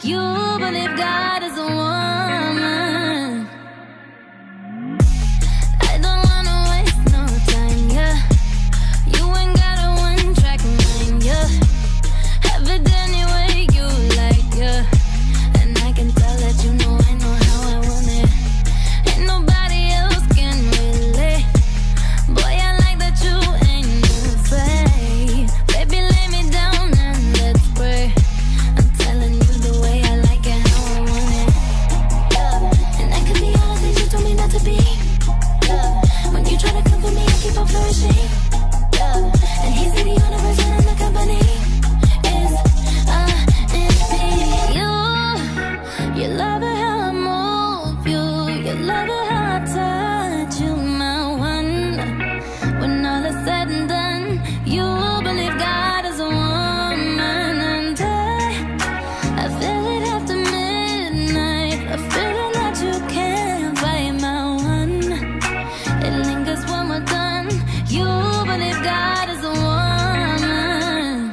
You believe God is a woman. I don't wanna waste no time, yeah. You ain't got a one-track mind, yeah. Have it any way you like, yeah. And I can tell that you know I know how I want it. Ain't nobody else can relate. Boy, I like that you ain't afraid. Baby, lay me down and let's pray. I'm telling you the way I like it, how I want it, yeah. And I could be all the things you told me not to be, yeah. When you try to come for me, I keep on flourishing, yeah. And he's the universe and I'm the company. You love it how I move you. You love it how I touch you, my one. When all is said and done, you believe God is a woman. And I feel it after midnight. A feeling that you can't fight, my one. It lingers when we're done. You believe God is a woman.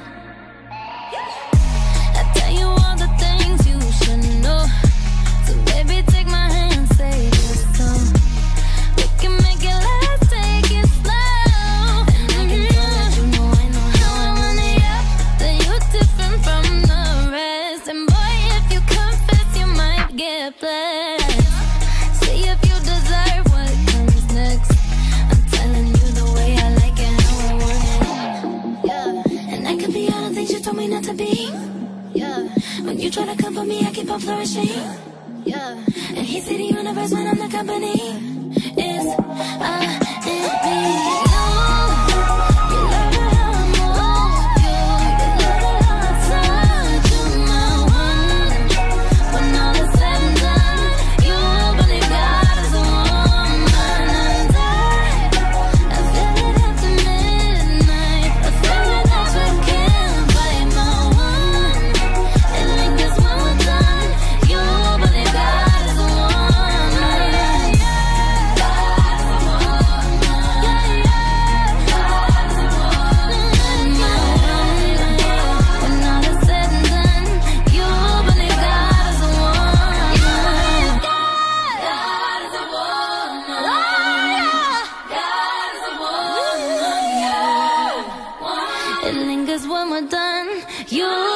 I tell you all the things you should know. So baby, take my hand, say this song. We can make it last, take it slow. And I can tell that you know I know how I want it, yeah. That you're different from the rest. And boy, if you confess, you might get blessed. See if you deserve what comes next. I'm telling you the way I like it, how I want it, yeah. And I could be all the things you told me not to be, yeah. When you try to come for me, I keep on flourishing, yeah. And he see the universe when I'm the company. It's and me. You love it how I move you. You love it how I touch you, my one. When all is said and done, you believe God is a woman. And I feel it after midnight. A feeling that you can't fight, my one. It lingers when we're done. You believe God is a woman. Yeah, yeah. God is a woman. Yeah, yeah. God is a woman. My one. When all is said and done, you believe God is a woman. God is a woman. God is a woman. Yeah. It lingers when we're done. You